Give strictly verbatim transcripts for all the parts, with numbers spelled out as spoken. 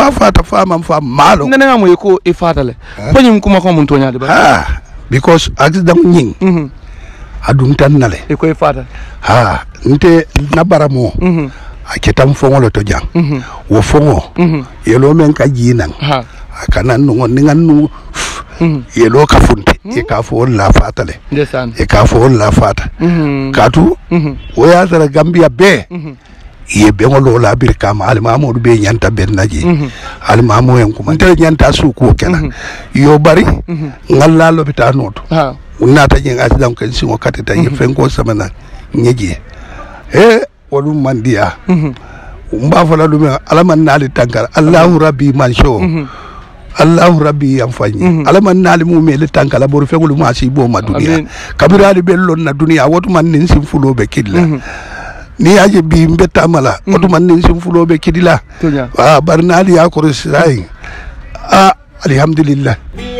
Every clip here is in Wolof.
fa fata fa mam fa malo nana mo ko e fatale banyum kuma ko mun tonya de ba ah because accident nying mhm adun tan nale e ko e fata ha nte nabaramo mhm aketam fongo lo to jang mhm wo fongo mhm yelo men ka jinan ha kana nungo ningan nu yelo ka funti e ka fo la fatale ndesan e ka fo la fata mhm katu mhm o ya sara Gambia be mhm ye be ngolo la bir kama al mamu be nyanta ben naji al mamu en kuma tel nyanta su ko kena yo bari ngalla lo bita noto ha unata jeng asdam kan singo katita ye fenko samana nyeji e wolum mandia mba fala dum alaman nali tankar Allahu rabbi man show Allahu rabbi yamfanyi alaman nali mu mele tankala bor fegulu ma si bo ma dunia kabirali bellon na dunia wotu man nin sim fulo be kidla ni aje bi mbetta mala wotu man nin sim fulo be kidila ah barnali ya ko sai ah alhamdulillah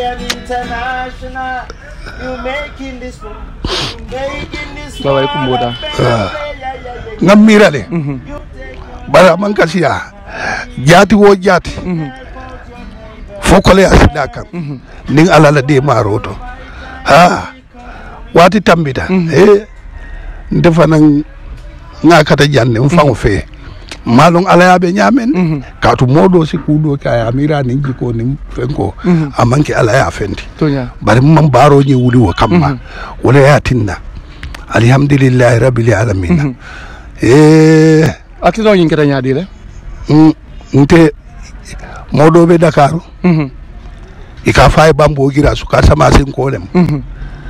you making this one making this bawai kumboda ngamirale bara man kasiya jati wo jati fokole asida kam ning alala de maroto ha wati tambita eh ndefanan ngakata janne mfango fe malong alaya be nyamen katu modo si kudo kaya amira ni jiko ni fenko amanke alaya fendi tonya bari mam baro ni wuli wo kamma wala ya tinna alhamdulillah rabbil alamin eh atino yin kata nyaadi le nte modo be Dakar mhm ika fay bambo gira su ka sama sin kolem mhm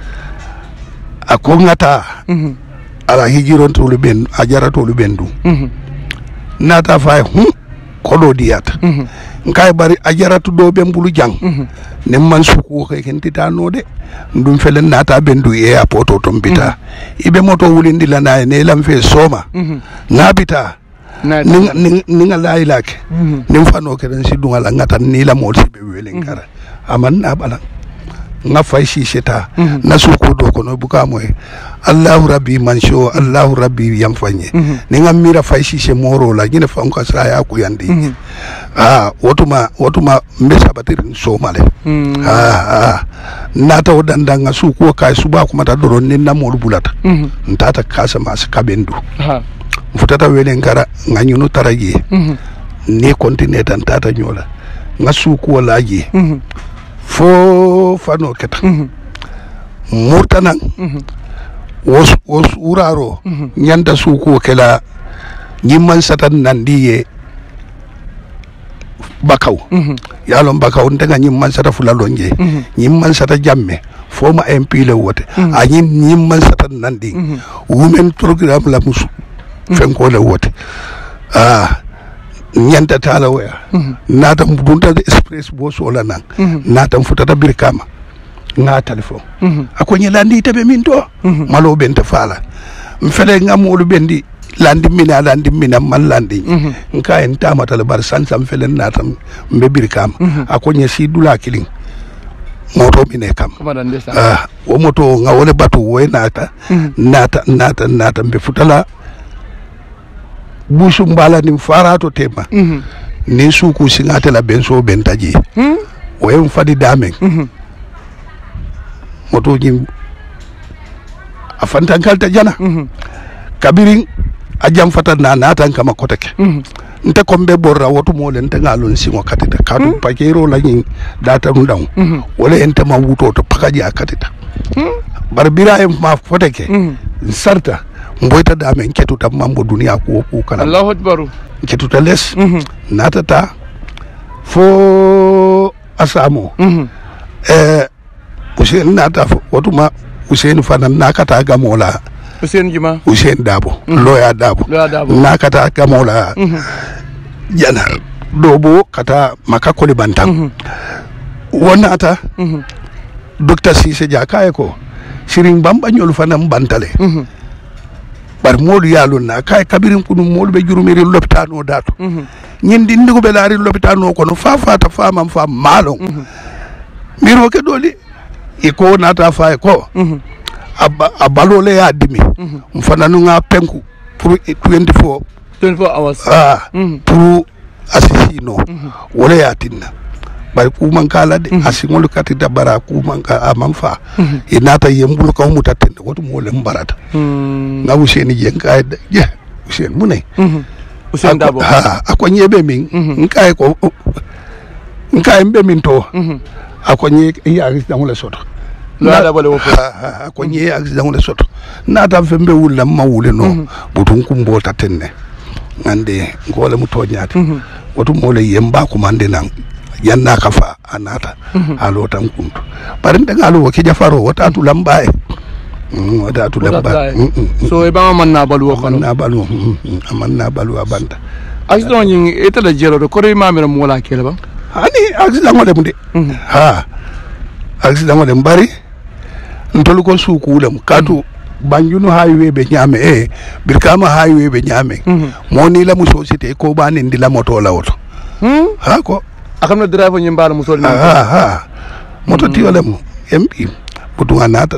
akongata mhm ala hijiron to luben ajara to lubendu mhm nata fay hum kodo diata mhm nkay bari ajara to do be mbulu jang ne man suku ko ken titano de ndum felen nata bendu e apoto to mbita ibe moto wulindi lana ne lam fe soma nabita ning ning lay lak nim fano ke den si dungal ngatan ni la mo be welen kara aman na bala nga fay si seta na suku do ko no buka moy Allahu rabbi man show Allahu rabbi yam fanye ni nga mira fay si se moro la nyine fa ko sa ya ku yandi ah wotuma wotuma mbesa batirin so male ah ah nata odanda nga suku kay suba ko mata doron ni na mo bulata ntata kasa mas kabendu ha futata welen kara nga nyunu taraji ni continue tan tata nyola nga suku wala ji fo fano keta murtanan wos wos uraro nyanda suku kela nyimman satan nandiye bakaw yalon bakaw ndanga nyimman sata fulalonje nyimman sata jamme foma empile wote a nyimman satan nandi women program la musu fenko le wote ah nyanta tala waya nata mbunta express bo sola nan nata futata birkama nga telephone akonye landi tebe minto malo benta fala mfele ngamolu bendi landi mina landi mina man landi nka en tamata le bar san sam fele nata mbe birkama akonye si dula killing moto mine kam ah o moto ngawole batu woy nata nata nata nata mbe futala busu mbala ni farato tema ni suku singate la benso bentaji o em fadi damen moto jim afanta kalta jana kabirin ajam fata na natan kama kotake nte kombe borra wotu mo len tanga lon singo katita kadu pakero la nyin data ndang wala ente ma wuto to pakaji akatita barbira em ma fotake sarta mboyta dame ketuta mambo dunia ko ko kala Allahu akbar ketuta les natata fo asamo eh Usain nata watuma Usain fanan nakata gamola Usain juma Usain dabo loya dabo nakata gamola jana dobo kata makakoli bantam wonata docteur Cissé Diakaye ko siring bamba nyol fanan bantale bar modu yalon na kay kabirin kunu modu be jurumiri lopitano dato nyindi ndigo be laari lopitano ko no fa fata famam fam malon miro ke doli e ko nata fa ko abalole ya dimi mfana nga penku pour twenty-four twenty-four hours ah pour asisino wala ya tinna bari kuman kala de asingol kati da bara kuman ka amam fa inata yembul ka mu tatten wotu mo le mbarata nga Useni jen kay je Useni mune Useni Dabo ha ako nyebe min nkay ko nkay mbe min to ako nye ya accident le soto la Dabo le wo ha ako nye accident le soto nata fembe wulla ma wule no butun kumbo tattenne ngande ngole mu toñati wotu mo le yemba ko mande nan yanna kafa anata alo tan kuntu parinde ngalo ki jafaro wata tu lambae mm wata tu lamba so e ba man na balu ko na balu man na balu abanda accident nyi eta la jero do ko re mamira mo la kele ba ani accident ngode mu de ha accident ngode mbari ntolu ko suku lam katu banjunu highway be nyame e birkama highway be nyame moni la mu societe ko ba ne ndila moto la woto ha ko akamna driver nyi mbala mu sol ha ha moto ti wala mu mp butu anata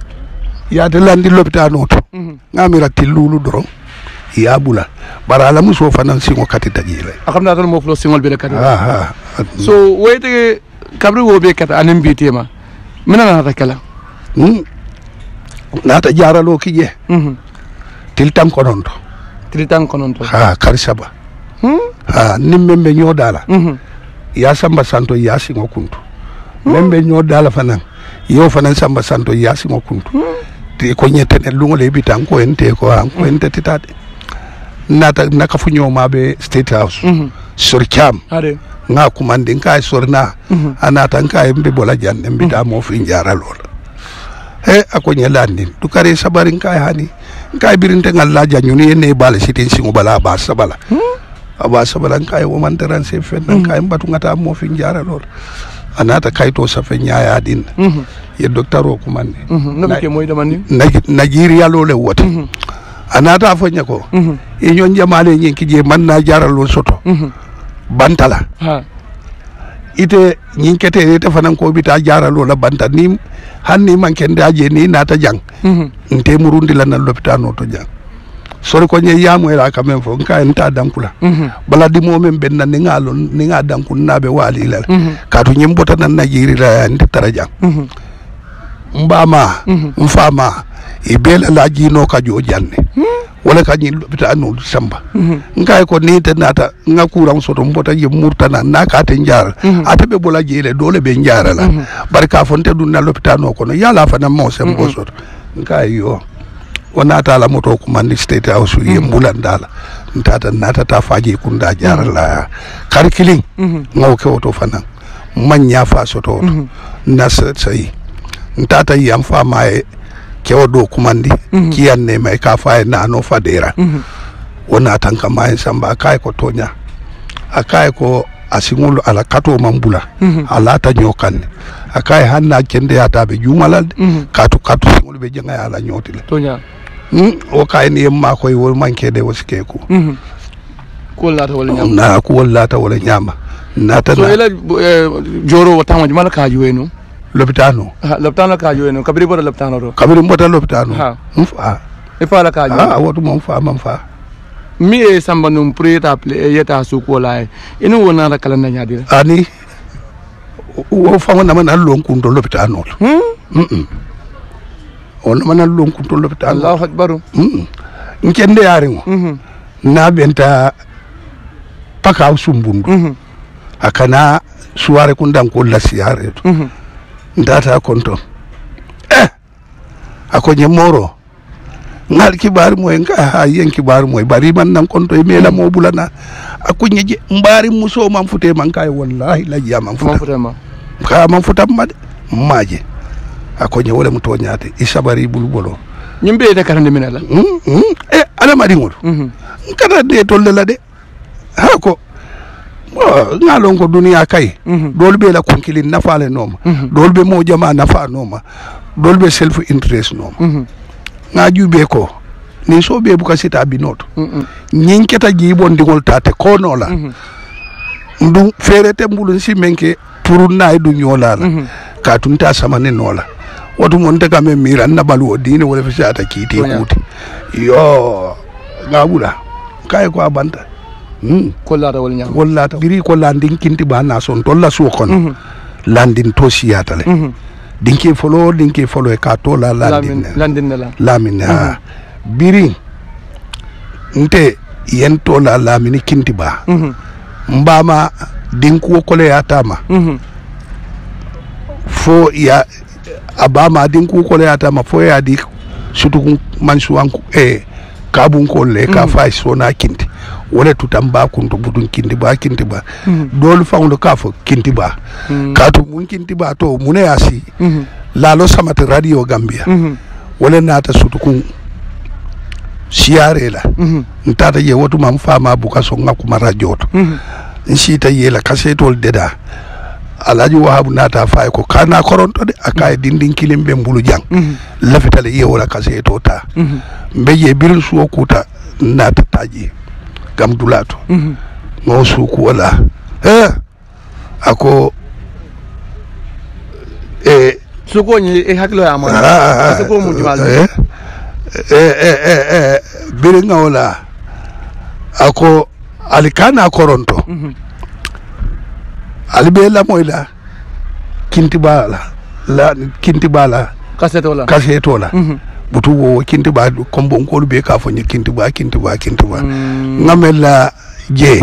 ya de landi lopitano to ngamira tilulu doro ya bula barala mu so fanan singo katita jile akamna tan mo flo singol be katita ha ha so wayte kabri wo be kata anem bitema mina na ta kala hmm nata jaralo kije mhm til tan konon to til tan konon to ha karisaba hmm ha nimmembe nyodala mhm ya samba santo ya singo kuntu membe nyodala fanan yo fanan samba santo ya singo kuntu te ko nyetene lungole bitan ko ente ko an ko ente titade nata nakafu nyoma be state house sur cham ade nga kumande nka sorna anata nka mbe bola janne mbita mo fi njara lol he akonye landi dukare sabari nka hani nka birinte ngalla janyuni ne bala sitin singo bala ba sabala aba sabala nka wo man teran se fen nka mbatu ngata mo fi njara lol anata kayto sa fe nyaaya din ye docteur o kumande no ke moy damani Nigeria lole wote anata fanya ko e nyon jamale nyenki je man na jaralo soto bantala ha ite nyinkete ite fanan ko bita jaralo la banta ni hanni man kende aje ni nata jang nte murundi la na lopitano to jang sori ko nye yamu era kamen fo nka nta dankula bala di mo men benna ni ngalo ni nga dankun nabe wali la ka to nyimbota nan Nigeria ndi tarajang mbama mfama ibela la jino ka jo janne wala ka nyi lopitano samba nka ko ni te nata nga kuram soto mbota ye murtana naka te njar atabe bola jele dole be njara la barka fonte dun na lopitano ko no yala fa na mo sem bo soto nka yo onata la moto ko man state house ye mbulandala ntata nata ta faji kunda jara la karkiling ngaw ke oto fanan manya fa soto nas sai ntata yam fa mai kewo do kumandi kiyan ne mai ka fa na no fadera wona tanka mai samba kai ko tonya akai ko asingulu ala kato mambula ala ta nyokan akai hanna kende ata be jumalal katu katu singulu be jenga ala nyotile tonya hmm o kai ni ma koy wol manke de wasike ko ko lata wala nyama na ko lata wala nyama nata so ela joro wata ma jumala ka juwenu lopitano ha lopitano ka juwenu kabiri bodo lopitano do kabiri mbota lopitano ha mfa e fa la ka juwenu ah wotu mo mfa mam fa mi e samba num preta ple yeta su ko la inu wona la kala na nyaadi ani wo fa wona man allon kunto lopitano hmm mm on man allon kunto lopitano Allahu akbar hmm nkende yaringo mhm na benta paka usumbundu mhm akana suware kundan ko la siare to mhm ndata konto eh akonye moro ngal kibar moy nga ha yen kibar moy bari man nan konto e mela mo bulana akonye je mbari muso man fute man kay wallahi la jama futa ma ka man futa made maje akonye wala mu toñate isabari bulbolo nyimbe de karande minala hmm hmm eh ala mari ngol mhm kada de tolle la de ha ko ngalon ko duniya kay dolbe la konkili nafale noma dolbe mo jama nafa noma dolbe self interest noma nga jube ko ni so be buka sita binoto nyin keta jibon dingol tate ko no la ndu ferete mbulun si menke pour na du nyola la ka tunta samane nola watu monte kame mira na balu odine wala fi ata kiti kuti yo ngabula kay ko abanta hmm ko laata wala ñam wallata biri ko landin kinti ba na son tolla su kono landin to siyatale dinki folo dinki folo e ka to la landin landin la lamin ha biri nte yen to la lamini kinti ba mbama dinku ko le yatama fo ya abama dinku ko le yatama fo ya di sutu mansuwanku e kabun ko le ka fay sona kinti wala tutam ba kunto budun kinti ba kinti ba dol fawndo ka fo kinti ba ka to mun kinti ba to mune asi la lo samata radio Gambia wala nata sutu kun siare la ntata ye wotu mam fama buka so ngakuma radio to nsita yela kasetol deda alaji wahabu nata fay ko kana koronto de akay dindin kilimbe mbulu jang lafitale ye wala kaseto ta mbeje birin suwo kuta nata taji gam dulato mo suku wala eh ako eh suko ni e haklo ya ma suko mu dimal eh eh eh eh birin wala ako alikana koronto alibe la moyla kinti bala la kinti bala kasetola kasetola butu wo kinti ba kombo ko be ka fo ni kinti ba kinti ba kinti ba ngamela je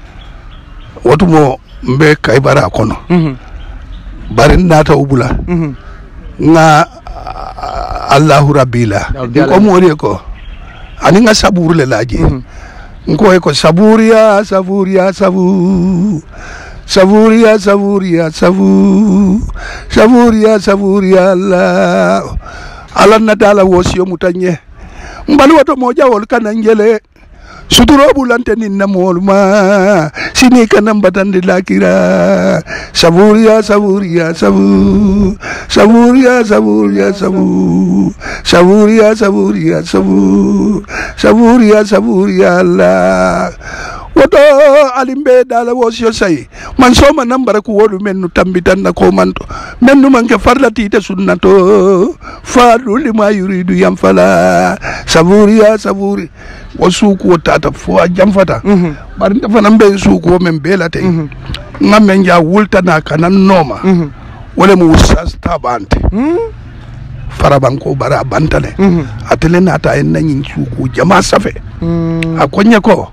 wotu mo mbe kay bara kono bari nata ubula nga Allahu rabbila ko mo re ko ani nga saburu le laji ko ko saburia saburia sabu saburia saburia sabu saburia saburia Allah ala natala wosiyo mutanye mbali wato moja wol kana ngele suturo bulante ninna molma sini kana mbatande lakira saburia saburia sabu saburia saburia sabu saburia saburia sabu saburia saburia Allah woto alimbe dala wosiyo say man soma nambara ku wodu mennu tambitan na ko manto mennu manke farlati te sunnato fadu lima yuridu yam fala saburia saburi wasuku tata fo jamfata bar ndafa nambe suku men belate ngamen ja wultana kanan noma wala mu usas tabante farabanko bara bantale atele nata en nanyin suku jama safe akonya ko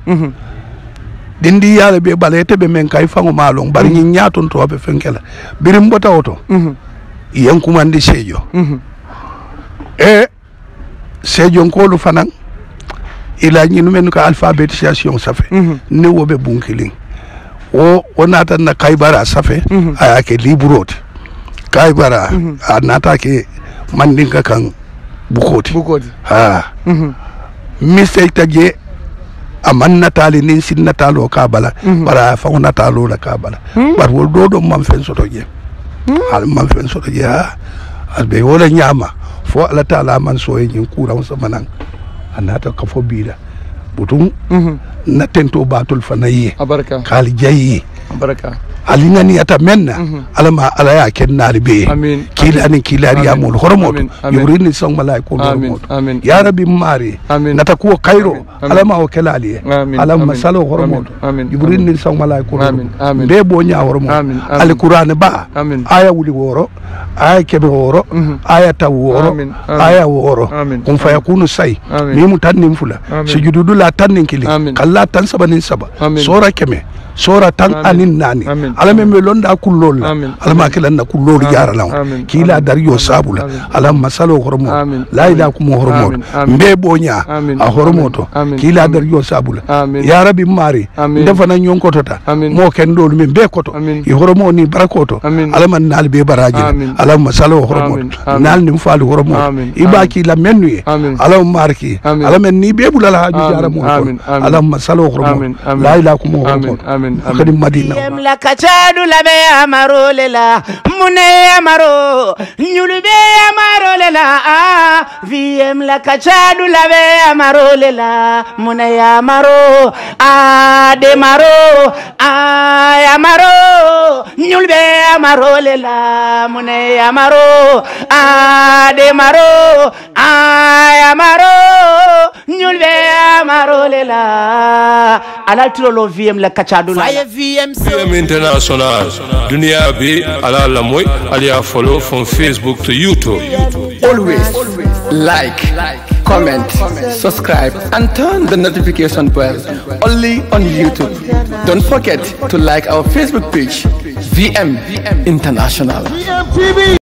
dindi yale be balete be men kay fango malong bari ñi ñaaton to be fenkela birim bota auto yankumandi sejo e sejo ngolu fanan ila ñi nu men ko alphabétisation safe ne wobe bunkiling o onata na kaybara safe aya ke libroti kaybara anata ke mandinga kan bukoti bukoti ha mistake taje aman natali nin sin natalo ka bala bara fa natalo la ka bala bar wol do do man fen soto je hal man fen soto je ha albe wala nyama fo ala taala man so e nyin kura on samanan anata ka fo bida butum na tento batul fanaye abaraka kal jayi abaraka alinga ni ata menna alama ala ya kennali be kila ni kila ya mul hormoto yurini song malaiko hormoto ya rabbi mari natakuwa kairo alama o kelali alama salo hormoto yurini song malaiko be bonya hormoto al qur'an ba aya wuli woro aya kebe woro aya taw woro aya woro kun fa yakunu say ni mutannim fula sujudu la tannin kili kala tan sabanin saba sora keme sora tan anin nani alama me londa kullol alama kilanna kullol jaralaw kila dariyo sabula alama salo hormo la ila kum hormo mbe bonya a hormoto kila dariyo sabula ya rabbi mari defana nyonkotota mo ken dol me be koto e hormo ni barakoto alama nal be baraji alama salo hormo nal nim falu hormo ibaki la mennuye alama marki alama ni be bulala haju jaramo alama salo hormo la ila kum hormo kadi madina la kachadu la be amaro lela mune amaro nyulube amaro lela ah vm la kachadu la be amaro lela mune amaro ah de maro ah amaro nyulube amaro lela mune amaro ah de maro ah amaro nyulbe amarole la alal tirolo V M la kachadu la V M International dunia bi ala la moy aliya follow from Facebook to YouTube. Always like, comment, subscribe, and turn the notification bell only on YouTube. Don't forget to like our Facebook page, V M International.